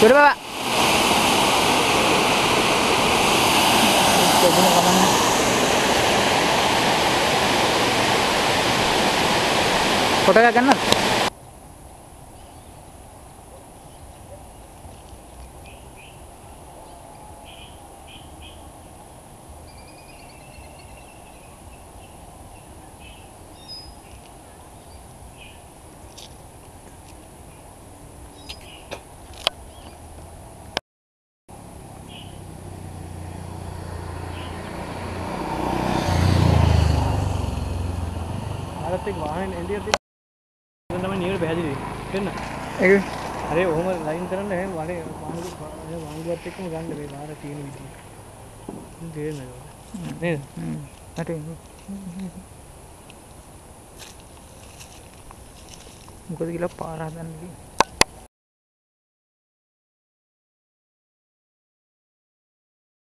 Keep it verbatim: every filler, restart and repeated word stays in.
Sudah Bapak. Foto එකක් ගන්නවද? ආරත් එක්ක වාහනේ එළියට දෙන්න තමයි නියර පැහැදිලි වෙන්න. ඒක හරි ඔහොම ලයින් කරන්න එහෙම වනේ වාහනේ වාහනේවත් එක්කම ගන්න මේ පාර තියෙන විදිහ. තේරෙනවද? නේද? හ්ම්. හරි. මොකද කියලා පාර හදන්නේ.